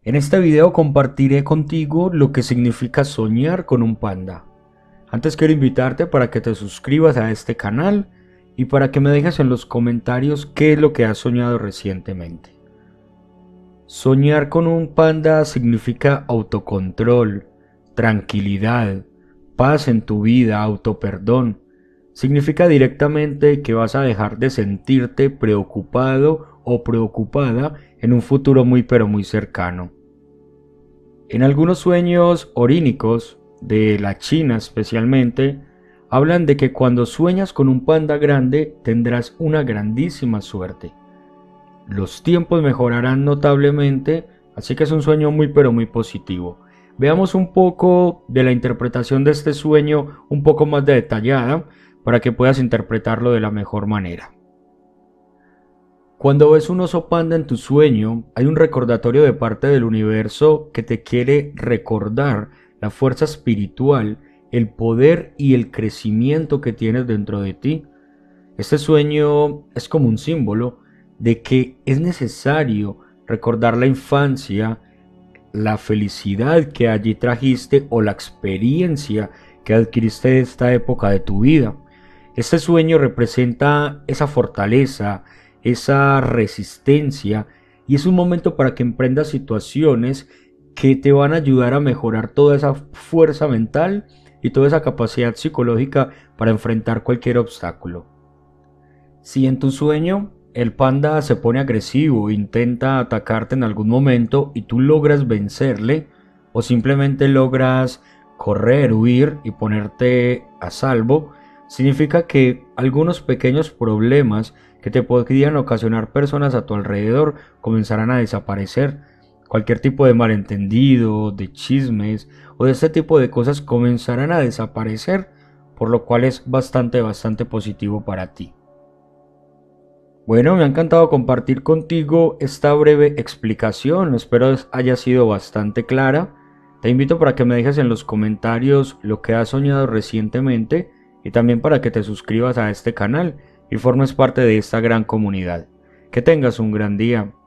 En este video compartiré contigo lo que significa soñar con un panda. Antes quiero invitarte para que te suscribas a este canal y para que me dejes en los comentarios qué es lo que has soñado recientemente. Soñar con un panda significa autocontrol, tranquilidad, paz en tu vida, autoperdón. Significa directamente que vas a dejar de sentirte preocupado o preocupada en un futuro muy pero muy cercano. En algunos sueños orínicos, de la China especialmente, hablan de que cuando sueñas con un panda grande tendrás una grandísima suerte. Los tiempos mejorarán notablemente, así que es un sueño muy pero muy positivo. Veamos un poco de la interpretación de este sueño un poco más detallada para que puedas interpretarlo de la mejor manera. Cuando ves un oso panda en tu sueño, hay un recordatorio de parte del universo que te quiere recordar la fuerza espiritual, el poder y el crecimiento que tienes dentro de ti. Este sueño es como un símbolo de que es necesario recordar la infancia, la felicidad que allí trajiste o la experiencia que adquiriste de esta época de tu vida. Este sueño representa esa fortaleza, esa resistencia, y es un momento para que emprendas situaciones que te van a ayudar a mejorar toda esa fuerza mental y toda esa capacidad psicológica para enfrentar cualquier obstáculo. Si en tu sueño el panda se pone agresivo e intenta atacarte en algún momento y tú logras vencerle o simplemente logras correr, huir y ponerte a salvo, significa que algunos pequeños problemas que te podrían ocasionar personas a tu alrededor comenzarán a desaparecer. Cualquier tipo de malentendido, de chismes o de este tipo de cosas comenzarán a desaparecer, por lo cual es bastante positivo para ti. Bueno, me ha encantado compartir contigo esta breve explicación, espero haya sido bastante clara. Te invito para que me dejes en los comentarios lo que has soñado recientemente y también para que te suscribas a este canal y formes parte de esta gran comunidad. Que tengas un gran día.